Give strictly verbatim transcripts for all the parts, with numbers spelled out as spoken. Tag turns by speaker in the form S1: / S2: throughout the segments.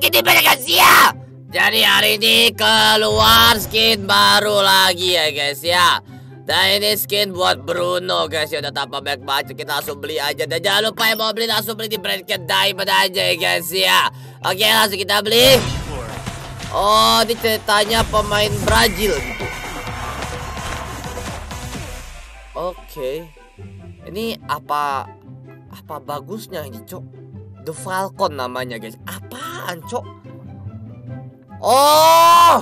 S1: lagi nih guys ya. Jadi hari ini keluar skin baru lagi ya guys ya. Dan ini skin buat Bruno guys ya. Udah tanpa banyak budget, kita langsung beli aja. Dan jangan lupa yang mau beli langsung beli di Brand Diamond aja ya guys ya. Oke, langsung kita beli. Oh, ini ceritanya pemain Brazil gitu. Oke. Ini apa apa bagusnya ini, Cok? The Falcon namanya, guys. Apaan, Cok? Oh!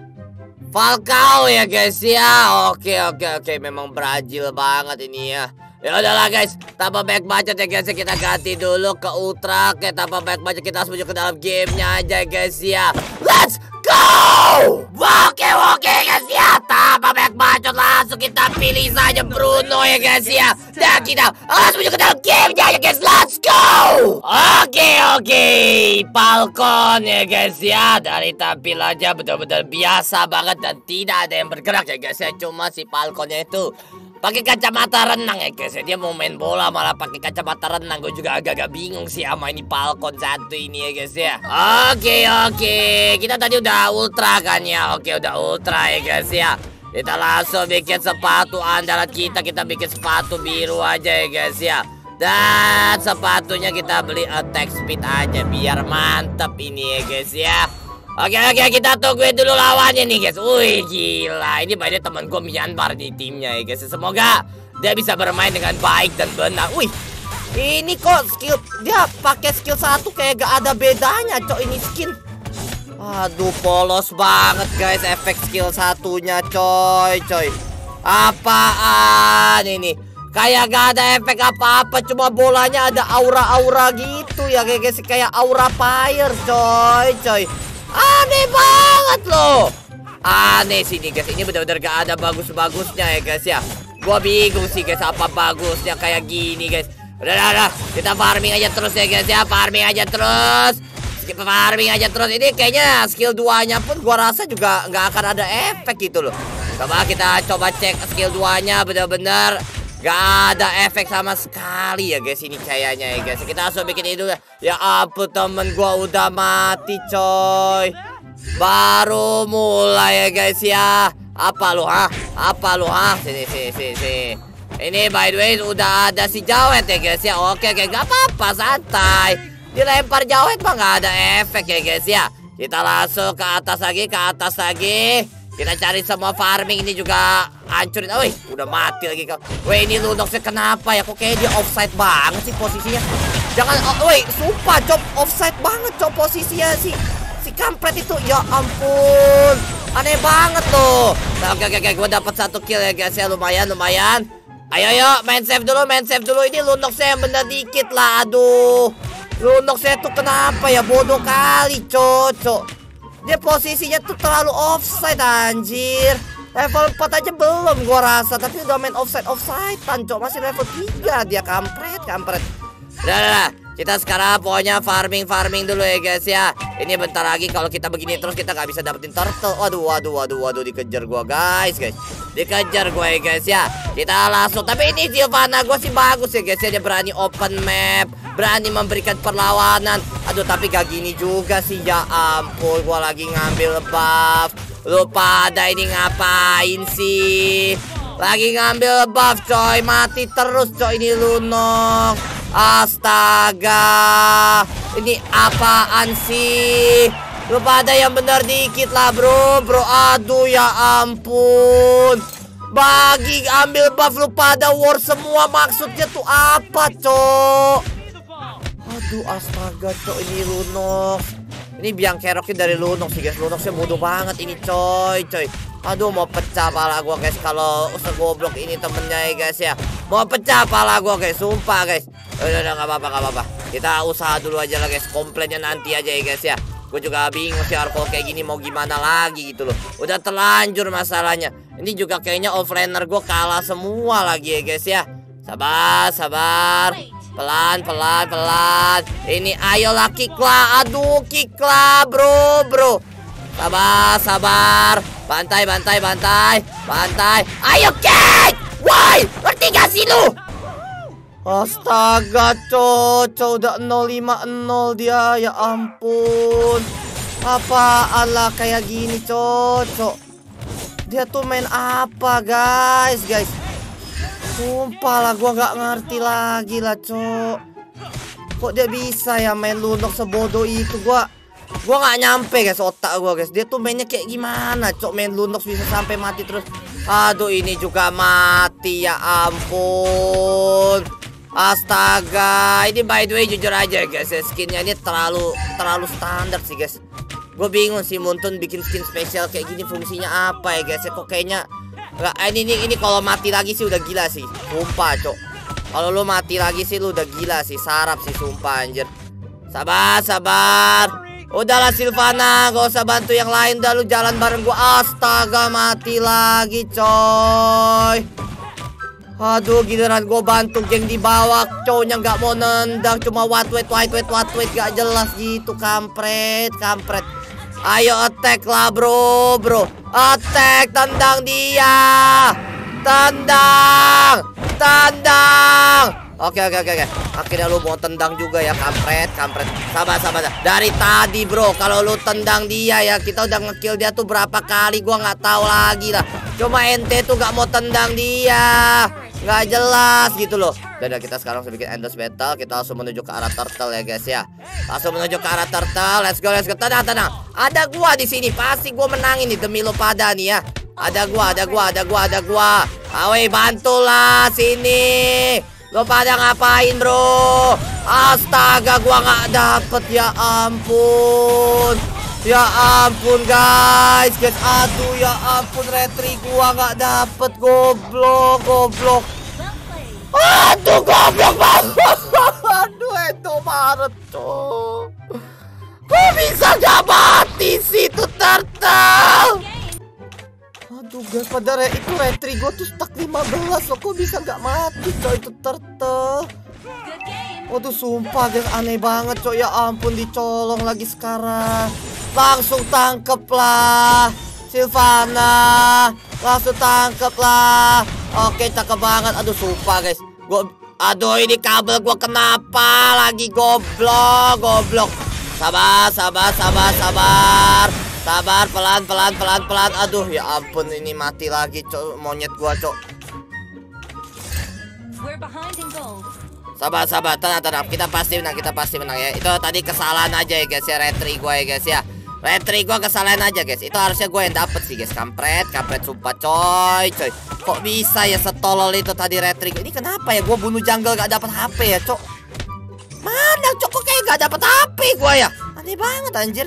S1: Falcao ya, guys ya. Oke, oke, oke. Memang Brazil banget ini ya. Ya udahlah, guys. Tanpa banyak budget ya, guys. Kita ganti dulu ke Ultra. Oke, tanpa banyak budget kita langsung masuk ke dalam gamenya aja, guys ya. Let's go! Oke, oke, guys ya. Tanpa banyak budget langsung kita pilih saja Bruno ya, guys ya. Dan kita langsung masuk ke dalam gamenya aja, guys. Let's go! Oke, oke. Falcon ya, guys ya. Dari tampilannya benar-benar biasa banget dan tidak ada yang bergerak ya, guys ya. Cuma si Falconnya itu pakai kacamata renang ya guys ya. Dia mau main bola malah pakai kacamata renang. Gue juga agak-agak bingung sih sama ini Falcon satu ini ya guys ya. Oke oke, kita tadi udah ultra kan ya. Oke udah ultra ya guys ya. Kita langsung bikin sepatu andalan kita. Kita bikin sepatu biru aja ya guys ya. Dan sepatunya kita beli attack speed aja biar mantep ini ya guys ya. Oke oke, kita tungguin dulu lawannya nih guys. Wih gila, ini banyak teman gue Myanmar di timnya ya guys. Semoga dia bisa bermain dengan baik dan benar. Wih, ini kok skill dia pakai skill satu kayak gak ada bedanya, Cok, ini skin. Aduh, polos banget guys efek skill satunya, coy, coy. Apaan ini? Kayak gak ada efek apa-apa, cuma bolanya ada aura-aura gitu ya guys, kayak aura fire, coy, coy. Aneh banget loh. Aneh sih nih guys. Ini benar-benar gak ada bagus-bagusnya ya guys ya. Gua bingung sih guys apa bagusnya kayak gini guys. Udah udah, udah. Kita farming aja terus ya guys ya. Farming aja terus. Kita farming aja terus. Ini kayaknya skill dua-nya pun gua rasa juga nggak akan ada efek gitu loh. Coba kita coba cek skill dua-nya benar-benar gak ada efek sama sekali ya guys ini kayaknya ya guys. Kita langsung bikin ini dulu. Ya ampun, temen gua udah mati coy. Baru mulai ya guys ya. Apa lu ha? Apa lu ha? Sini sini sini sini. Ini by the way udah ada si Jawet ya guys ya. Oke oke, gak apa-apa, santai. Dilempar Jawet mah gak ada efek ya guys ya. Kita langsung ke atas lagi, ke atas lagi. Kita cari semua farming ini juga hancurin. Wih, udah mati lagi kau. Wih, ini Lunoxnya kenapa ya? Kok kayak dia offside banget sih posisinya? Jangan, oh, wih, sumpah cop, offside banget cop posisinya si si kampret itu. Ya ampun, aneh banget loh. Nah, oke oke oke, gue dapat satu kill ya guys ya, lumayan lumayan. Ayo ayo, main save dulu, main save dulu. Ini Lunoxnya yang bener dikit lah, aduh. Lunoxnya tuh kenapa ya? Bodoh kali, cocok. Dia posisinya tuh terlalu offside anjir. Level empat aja belum gua rasa, tapi udah main offside offside tancok. Masih level tiga dia, kampret kampret. Udah, udah, udah. Kita sekarang pokoknya farming farming dulu ya guys ya. Ini bentar lagi kalau kita begini terus kita nggak bisa dapetin turtle. Waduh waduh waduh waduh, dikejar gua guys guys. Dikejar gua ya guys ya. Kita langsung, tapi ini Sylvana gua sih bagus ya guys ya. Dia berani open map, berani memberikan perlawanan. Aduh, tapi gak gini juga sih. Ya ampun, gua lagi ngambil buff. Lu pada ini ngapain sih? Lagi ngambil buff coy. Mati terus coy ini Lunox. Astaga, ini apaan sih? Lu pada yang bener dikit lah bro. Bro, aduh ya ampun. Bagi ambil buff lu pada war semua. Maksudnya tuh apa cok? Aduh astaga cok, ini Lunox. Ini biang keroknya dari Lunox sih guys. Lunoxnya bodoh banget ini coy coy. Aduh, mau pecah pala gua guys kalau segoblok ini temennya ya guys ya. Mau pecah pala gua guys, sumpah guys. Udah udah, gak apa-apa gak apa-apa. Kita usaha dulu aja lah guys. Komplainnya nanti aja ya guys ya. Gue juga bingung sih kalau kayak gini mau gimana lagi gitu loh. Udah terlanjur masalahnya. Ini juga kayaknya offlaner gue kalah semua lagi ya guys ya. Sabar sabar. Pelan pelan pelan. Ini ayolah kick lah. Aduh kick lah bro bro. Sabar sabar. Bantai bantai bantai. Bantai. Ayo kick. Woi, ngerti gak sih lu? Astaga, Coco udah nol lima nol dia, ya ampun. Apaan lah kayak gini, Coco. Dia tuh main apa, guys, guys. Sumpah lah, gua nggak ngerti lagi lah, Cok. Kok dia bisa ya main Lunok sebodoh itu? Gua Gua nggak nyampe, guys, otak gua, guys. Dia tuh mainnya kayak gimana, Cok? Main Lunok bisa sampai mati terus. Aduh, ini juga mati, ya ampun. Astaga, ini by the way jujur aja, guys, skinnya ini terlalu terlalu standar sih, guys. Gue bingung sih Muntun bikin skin spesial kayak gini fungsinya apa ya, guys? Kok kayaknya nggak, ini ini ini kalau mati lagi sih udah gila sih, sumpah, Cok. Kalau lu mati lagi sih lu udah gila sih, sarap sih, sumpah, anjir. Sabar, sabar. Udahlah Silvana, gak usah bantu yang lain, dah lu jalan bareng gua. Astaga, mati lagi, coy. Aduh, giliran gua bantu geng di bawah, cowoknya nggak mau nendang, cuma what wait what wait what wait, gak jelas gitu, kampret, kampret. Ayo attack lah, bro, bro. Attack, tendang dia. Tendang. Tendang. Oke, oke, oke, oke. Akhirnya lu mau tendang juga ya, kampret, kampret. Sabar, sabar. Dari tadi, bro, kalau lu tendang dia ya, kita udah ngekill dia tuh berapa kali, gua nggak tahu lagi lah. Cuma ente tuh gak mau tendang dia. Nggak jelas gitu loh. Dan kita sekarang sedikit endless battle. Kita langsung menuju ke arah turtle ya, guys ya. Langsung menuju ke arah turtle. Let's go, let's go. Tenang, tenang. Ada gua di sini. Pasti gua menangin nih demi lo pada nih ya. Ada gua, ada gua, ada gua, ada gua. Awe, bantulah sini. Lo pada ngapain, bro? Astaga, gua nggak dapet, ya ampun. Ya ampun, guys, guys. Aduh, ya ampun, retri gua nggak dapet. Goblok, goblok. Aduh, goblok banget. Aduh, itu Maret, tuh. Kok bisa gak mati sih itu turtle? Aduh, guys, pada re itu retri gua tuh stuck lima belas loh. Kok bisa gak mati, coy, itu turtle? Waduh, sumpah, guys, aneh banget, coy. Ya ampun, dicolong lagi sekarang. Langsung tangkep lah Silvana. Langsung tangkep lah. Oke, cakep banget. Aduh, sumpah, guys. Gua, aduh, ini kabel gua kenapa lagi, goblok, goblok. Sabar, sabar, sabar, sabar. Sabar, pelan, pelan, pelan, pelan. Aduh, ya ampun, ini mati lagi, cok, monyet gua, cok. Sabar, sabar, tenang, tenang. Kita pasti menang, kita pasti menang ya. Itu tadi kesalahan aja ya, guys ya, retri gua ya, guys ya. Retri gua kesalahan aja, guys. Itu harusnya gue yang dapet sih, guys. Kampret, kampret, sumpah, coy, coy. Kok bisa ya setolol itu tadi retri? Ini kenapa ya? Gue bunuh jungle gak dapet H P ya, cok. Mana, cok? Kok kayak gak dapet H P gue ya? Aneh banget, anjir.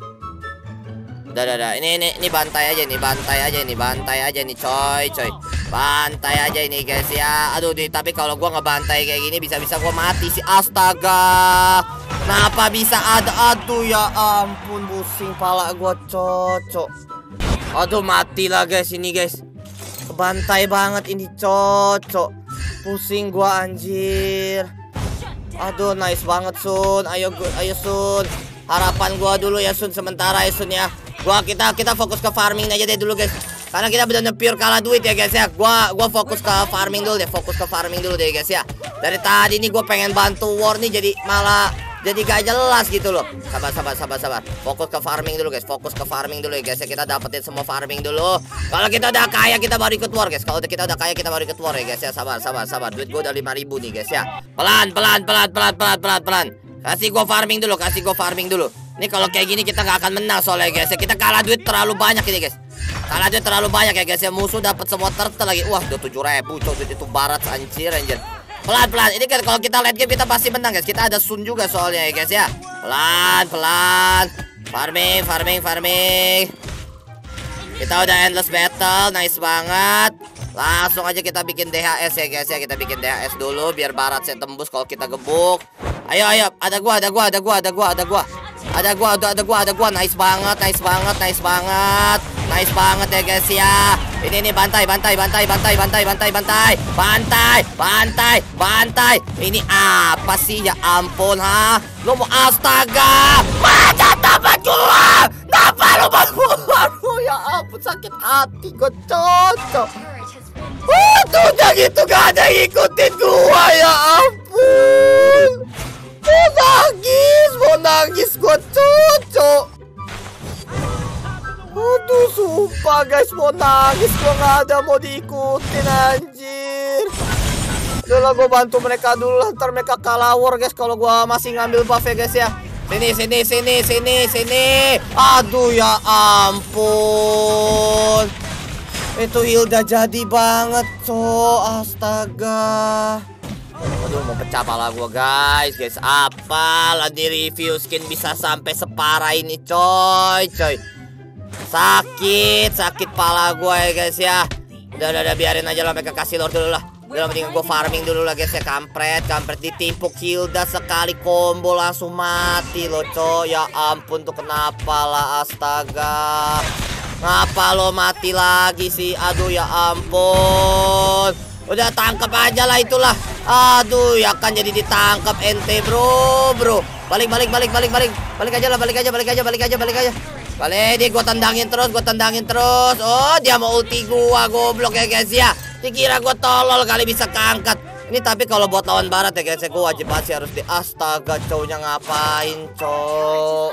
S1: Udah, udah, udah. Ini, ini, ini bantai aja nih, bantai aja nih, bantai aja nih, coy, coy. Bantai aja ini, guys ya. Aduh, di, tapi kalau gue ngebantai kayak gini bisa-bisa gue mati sih. Astaga. Kenapa bisa ada? Aduh, ya ampun, pusing pala gue, cocok. Aduh, mati lah, guys, ini, guys. Kebantai banget ini, cocok. Pusing gue, anjir. Aduh, nice banget, Sun. Ayo, ayo, Sun. Harapan gue dulu ya, Sun, sementara ya, Sun ya. Gua kita kita fokus ke farming aja deh dulu, guys. Karena kita benar-benar pure kalah duit ya, guys ya. Gua gua fokus ke farming dulu deh, fokus ke farming dulu deh, guys ya. Dari tadi nih gue pengen bantu war nih, jadi malah jadi gak jelas gitu loh. Sabar, sabar, sabar, sabar. Fokus ke farming dulu, guys. Fokus ke farming dulu ya, guys ya. Kita dapetin semua farming dulu. Kalau kita udah kaya kita baru ikut war, guys. Kalau kita udah kaya kita baru ikut war ya, guys ya. Sabar, sabar, sabar. Duit gue udah lima ribu nih, guys ya. Pelan, pelan, pelan, pelan, pelan, pelan, pelan. Kasih gue farming dulu, kasih gue farming dulu. Ini kalau kayak gini kita nggak akan menang soalnya, guys ya. Kita kalah duit terlalu banyak ini, guys. Kalah duit terlalu banyak ya, guys ya. Musuh dapat semua turtle lagi. Wah, udah tujuh ribu, coy. Duit itu barat, anjir, anjir. Pelan-pelan. Ini kan kalau kita late game kita pasti menang, guys. Kita ada Sun juga soalnya ya, guys ya. Pelan-pelan. Farming, farming, farming. Kita udah endless battle, nice banget. Langsung aja kita bikin D H S ya, guys ya. Kita bikin D H S dulu biar barat saya tembus kalau kita gebuk. Ayo, ayo. Ada gua, ada gua, ada gua, ada gua, ada gua. Ada gua, ada, ada gua, ada gua. Nice banget, nice banget, nice banget. Nice banget ya, guys ya. Ini nih bantai, bantai, bantai, bantai, bantai, bantai, bantai. Bantai, bantai, bantai. Ini apa sih, ya ampun, ha? Lu mau astaga. Macam tempat gua. Kenapa lu mau? Aduh, ya ampun, sakit hati gua, cocok. Waduh, udah gitu gak ada yang ikutin gua, ya ampun. Mau nangis, mau nangis gua cocok. Aduh, sumpah guys, mau nangis gua gak ada mau diikutin anjir. Udah lah, gua bantu mereka dulu lah, ntar mereka kalah war guys kalau gua masih ngambil buff ya guys ya. Sini, sini, sini, sini, sini. Aduh, ya ampun. Itu Hilda jadi banget, cok. Astaga. Aduh, mau pecah pala gua guys. Guys, apalah di review skin bisa sampai separah ini, coy, coy. Sakit, sakit pala gua ya guys ya. Udah, udah, udah, biarin aja lah, mereka kasih lord dulu lah. Udah, mendingan gue farming dulu lah guys ya. Kampret, kampret ditimpuk Hilda sekali combo langsung mati loh, coy. Ya ampun, tuh kenapa lah, astaga. Ngapa lo mati lagi sih? Aduh, ya ampun. Udah, tangkap aja lah itulah. Aduh, ya kan jadi ditangkap ente, bro, bro. Balik, balik, balik, balik, balik. Balik aja lah, balik aja, balik aja, balik aja, balik aja. Balik, dia gue tendangin terus, gue tendangin terus. Oh, dia mau ulti gua, goblok ya guys ya. Dikira gue tolol kali bisa keangkat. Ini tapi kalau buat lawan barat ya guys, gue wajib masih harus di. Astaga, cowoknya ngapain, cowok?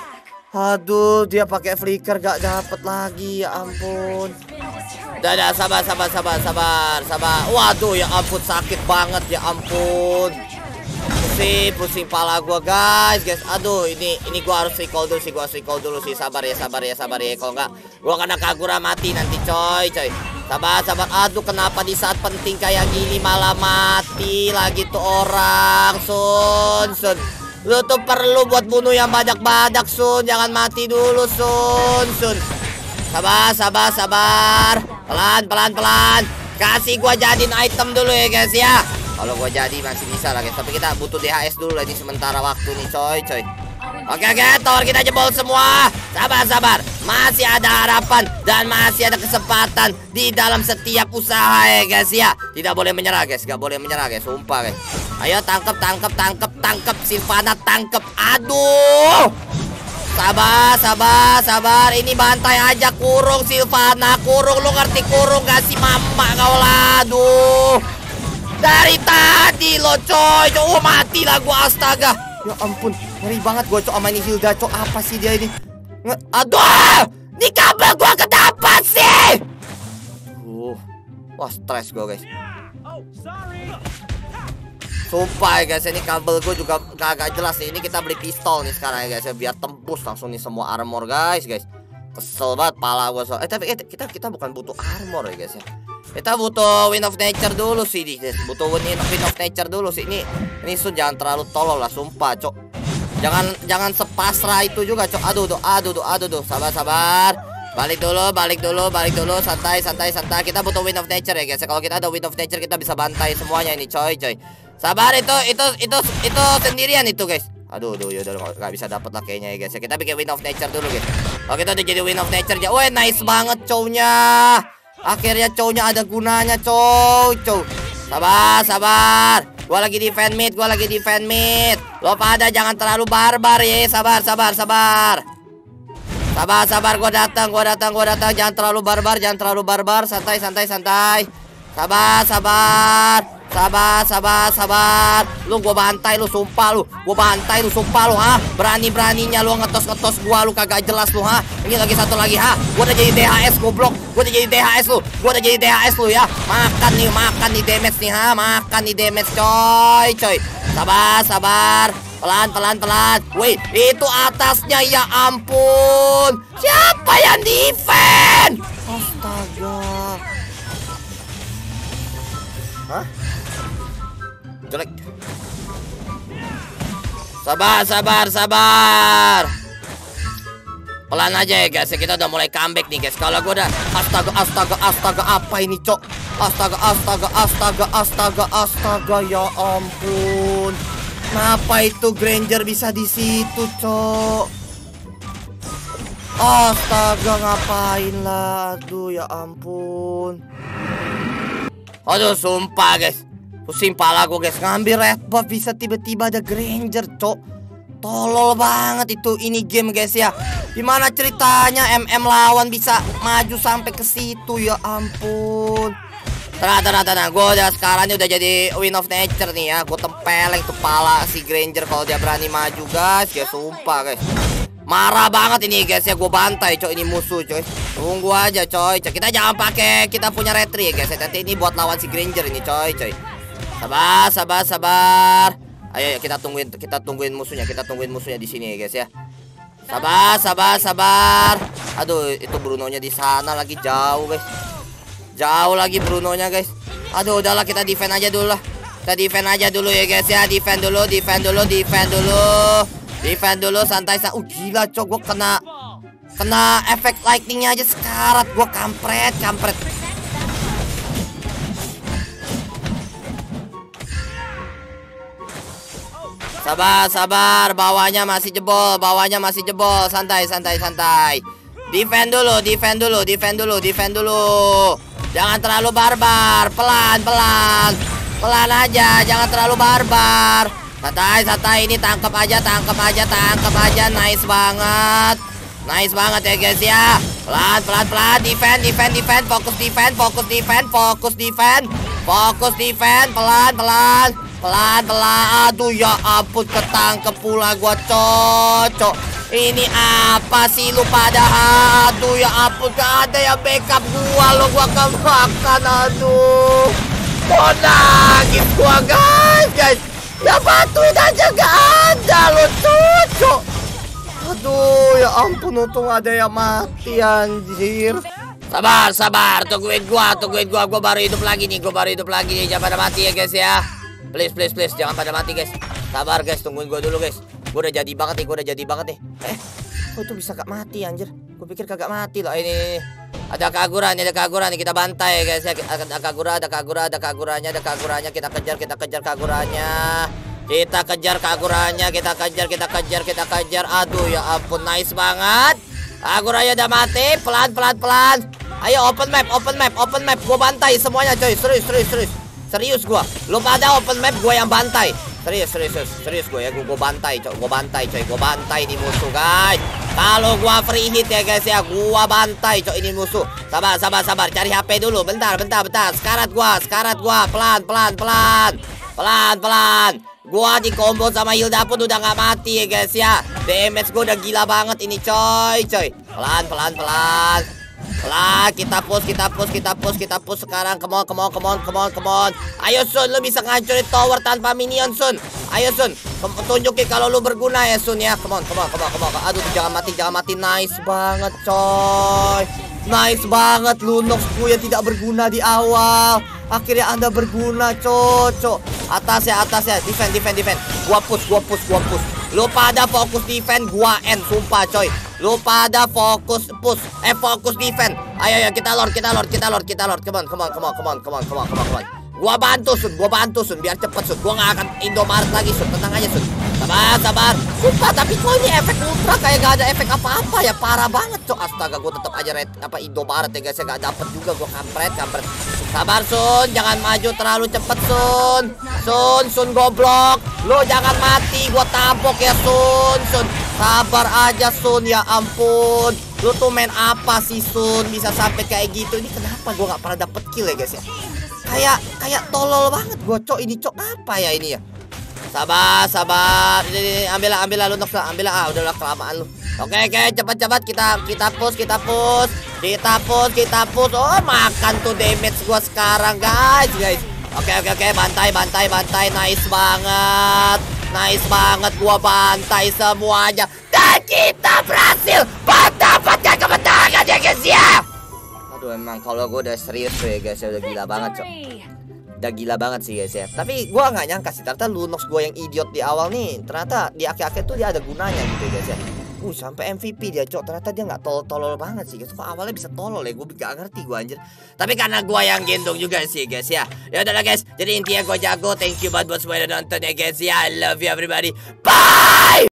S1: Aduh, dia pakai flicker gak dapet lagi, ya ampun. Dadah, sabar, sabar, sabar, sabar, sabar. Waduh, ya ampun, sakit banget, ya ampun. Pusing, pusing pala gua guys, guys. Aduh, ini ini gua harus recall dulu sih, gua harus recall dulu sih. Sabar ya, sabar ya, sabar ya. Kalau enggak, gua kena Kagura mati nanti, coy, coy. Sabar, sabar. Aduh, kenapa di saat penting kayak gini malah mati lagi tuh orang, Sun, Sun. Lu tuh perlu buat bunuh yang badak-badak, Sun. Jangan mati dulu, Sun, Sun. Sabar, sabar, sabar. Pelan, pelan, pelan. Kasih gua jadiin item dulu ya guys ya. Kalau gua jadi masih bisa lah guys, tapi kita butuh D H S dulu lah di sementara waktu nih, coy, coy. Oke, oke, tower kita jebol semua. Sabar, sabar. Masih ada harapan dan masih ada kesempatan di dalam setiap usaha ya guys ya. Tidak boleh menyerah guys, gak boleh menyerah guys, sumpah guys. Ayo tangkep, tangkep, tangkep, tangkep Sylvana, tangkep. Aduh. Sabar, sabar, sabar. Ini bantai aja, kurung Sylvana, kurung. Lu ngerti kurung gak sih, mama kau lah. Aduh. Dari tadi lo, coy. Oh, mati lah gua, astaga. Ya ampun, ngeri banget gua, cok, sama ini Hilda, cok. Apa sih dia ini? Nge Aduh, ini kabel gua kenapa sih? Uh, wah, stres gua guys. Sumpah ya guys, ini kabel gua juga gak jelas nih. Ini kita beli pistol nih sekarang ya guys ya, biar tembus langsung nih semua armor guys, guys. Kesel banget pala gua so. Eh tapi eh, kita kita bukan butuh armor ya guys ya. Kita butuh Wind of Nature dulu sih nih guys. Butuh Wind of Nature dulu sih. Ini ini Sun, jangan terlalu tolol lah, sumpah, cok. Jangan jangan sepasrah itu juga, cok. Aduh, aduh, aduh, aduh, aduh, aduh. Sabar, sabar. Balik dulu, balik dulu, balik dulu. Santai, santai, santai. Kita butuh Wind of Nature ya guys. Kalau kita ada Wind of Nature, kita bisa bantai semuanya ini, coy, coy. Sabar, itu itu itu itu sendirian itu guys. Aduh, aduh, ya udah nggak bisa dapat lah kayaknya ya guys. Kita bikin Wind of Nature dulu guys. Oke, kita udah jadi Wind of Nature aja. Wih, nice banget cownya. Akhirnya cownya ada gunanya, cow, cow. Sabar, sabar. Gua lagi di fan mid, gua lagi di fan mid. Lo pada jangan terlalu barbar ya. Sabar, sabar, sabar. Sabar, sabar, gua datang, gua datang, gua datang. Jangan terlalu barbar, jangan terlalu barbar. Santai, santai, santai. Sabar, sabar. Sabar, sabar, sabar. Lu gua bantai lu, sumpah lu. Gua bantai lu, sumpah lu, ha. Berani-beraninya lu ngetos-ngetos gua, lu kagak jelas lu, ha. Ini lagi satu lagi, ha. Gua udah jadi D H S, goblok. Gua udah jadi D H S lu. Gua udah jadi D H S lu ya. Makan nih, makan nih damage nih, ha. Makan nih damage, coy, coy. Sabar, sabar. Pelan, pelan, pelan. Wih, itu atasnya, ya ampun. Siapa yang defend? Astaga. Hah? Jelek. Sabar, sabar, sabar. Pelan aja ya guys. Kita udah mulai comeback nih guys. Kalau gue udah astaga, astaga, astaga, apa ini, cok? Astaga, astaga, astaga, astaga, astaga, ya ampun. Kenapa itu Granger bisa di situ, cok? Astaga, ngapain lah? Aduh, ya ampun. Aduh, sumpah guys. Pusing pala gue guys. Ngambil red buff bisa tiba-tiba ada Granger, cok. Tolol banget itu ini game guys ya. Gimana ceritanya M M lawan bisa maju sampai ke situ, ya ampun. Tenang, tenang, tenang. Gue udah sekarang ini udah jadi win of nature nih ya. Gue tempeleng tuh pala si Granger kalau dia berani maju guys. Ya sumpah guys. Marah banget ini guys ya. Gue bantai coy ini musuh coy. Tunggu aja coy. Kita jangan pakai kita punya retri ya guys. Nanti ini buat lawan si Granger ini coy coy. Sabar, sabar, sabar. Ayo, ayo kita tungguin kita tungguin musuhnya. Kita tungguin musuhnya di sini ya guys ya. Sabar, sabar, sabar. Aduh, itu Bruno-nya di sana lagi jauh guys. Jauh lagi Bruno-nya guys. Aduh, udahlah kita defend aja dulu lah. Kita defend aja dulu ya guys ya. Defend dulu, defend dulu, defend dulu. Defend dulu, santai santai. Uh, gila cok, gue kena kena efek lightningnya aja sekarat. Gue kampret, kampret. Sabar, sabar. Bawahnya masih jebol, bawahnya masih jebol. Santai, santai, santai. Defend dulu, defend dulu, defend dulu, defend dulu. Jangan terlalu barbar, pelan, pelan. Pelan aja, jangan terlalu barbar. Santai, santai, ini tangkap aja, tangkap aja, tangkap aja. Nice banget. Nice banget ya guys ya. Pelan, pelan, pelan. Defend, defend, defend. Fokus defend, fokus defend, fokus defend. Fokus defend, pelan, pelan. Pelan, pelan. Aduh ya ampun, ketangkep pula gua cocok. Ini apa sih lu pada? Aduh ya ampun, gak ada yang backup gua lo. Gua akan makan, aduh. Mau nangis gua guys, guys. Ya bantuin aja gak ada lo cocok. Aduh ya ampun, untung ada yang mati anjir. Sabar, sabar, tungguin gua, tungguin gua. Gua baru hidup lagi nih, gua baru hidup lagi nih. Jangan pada mati ya guys ya. Please, please, please, jangan pada mati guys. Sabar guys, tungguin gua dulu guys. Gue udah jadi banget nih, gue udah jadi banget nih. Eh, kok itu bisa gak mati anjir? Gue pikir kagak mati loh. Ini, ini. Ada Kagura nih, ada Kagura nih. Kita bantai guys ya. Ada Kagura, ada Kagura, ada Kaguranya, ada Kaguranya. Kita kejar, kita kejar Kaguranya. Kita kejar Kaguranya, kita kejar, kita kejar, kita kejar. Aduh ya ampun, nice banget. Kaguranya udah mati. Pelan, pelan, pelan. Ayo open map, open map, open map. Gue bantai semuanya coy. Serius, serius, serius. Serius gue. Lu pada open map, gue yang bantai. Serius, serius, serius, serius gue ya, gue, gue bantai coy, gue bantai coy, gue bantai di musuh guys. Kalau gue free hit ya guys ya, gue bantai coy ini musuh. Sabar, sabar, sabar, cari H P dulu, bentar, bentar, bentar. Sekarat gue, sekarat gue, pelan, pelan, pelan, pelan, pelan. Gue di combo sama Hilda pun udah gak mati ya guys ya. Damage gue udah gila banget ini coy, coy. Pelan, pelan, pelan. Lah, kita push, kita push, kita push, kita push sekarang. Come on, come on, come on, come on, come on. Ayo Sun, lu bisa ngancurin tower tanpa minion Sun. Ayo Sun, tunjukin kalau lu berguna ya Sun ya. Come on, come on, come on, come on. Aduh, jangan mati, jangan mati. Nice banget coy. Nice banget Lunox gue yang tidak berguna di awal. Akhirnya Anda berguna cocok. Atas ya, atas ya. Defend, defend, defend. Gua push, gua push, gua push. Lu pada fokus defend, gua end. Sumpah coy. Lu pada fokus push. Eh fokus defend. Ayo, ayo kita lord, kita lord, kita lord, kita lord. Come on, come on, come on, come on, come on, come on, come on, come on. Gua bantu Sun, gua bantu Sun. Biar cepet Sun. Gua gak akan Indomaret lagi Sun. Tenang aja Sun. Sabar, sabar. Sumpah, tapi kok ini efek ultra kayak gak ada efek apa-apa ya. Parah banget cok. Astaga, gua tetap aja red, apa Indomaret ya guys ya. Gak dapet juga gua, kampret, kampret. Sabar Sun, jangan maju terlalu cepet Sun. Sun, Sun goblok. Lu jangan mati, gua tampok ya Sun. Sun, sabar aja Sun, ya ampun. Lu tuh main apa sih Sun? Bisa sampai kayak gitu. Ini kenapa gua gak pernah dapet kill ya guys ya. Kayak kayak tolol banget gua cok. Ini cok apa ya ini ya. Sabar, sabar. Ini, ini, ambillah, ambillah lu Nox lah, ambillah. Ah, udahlah kelamaan lu. Oke, oke, cepat-cepat kita kita push, kita push. Kita push, kita push. Oh, makan tuh damage gua sekarang, guys, guys. Oke, oke, oke, bantai, bantai, bantai. Nice banget. Nice banget, gua bantai semuanya. Dan kita berhasil mendapatkan kemenangan ya guys ya. Aduh, emang kalau gue udah serius tuh ya guys ya, udah gila banget cok. Udah gila banget sih guys ya. Tapi gue nggak nyangka sih ternyata Lunox gue yang idiot di awal nih, ternyata di akhir-akhir tuh dia ada gunanya gitu ya guys ya. Uh, sampai M V P dia cok. Ternyata dia nggak tolol-tolol banget sih guys. Kok awalnya bisa tolol ya, gue gak ngerti gue anjir. Tapi karena gue yang gendong juga sih guys ya. Ya udahlah guys, jadi intinya gue jago. Thank you banget buat semua yang nonton ya guys ya. I love you everybody. Bye.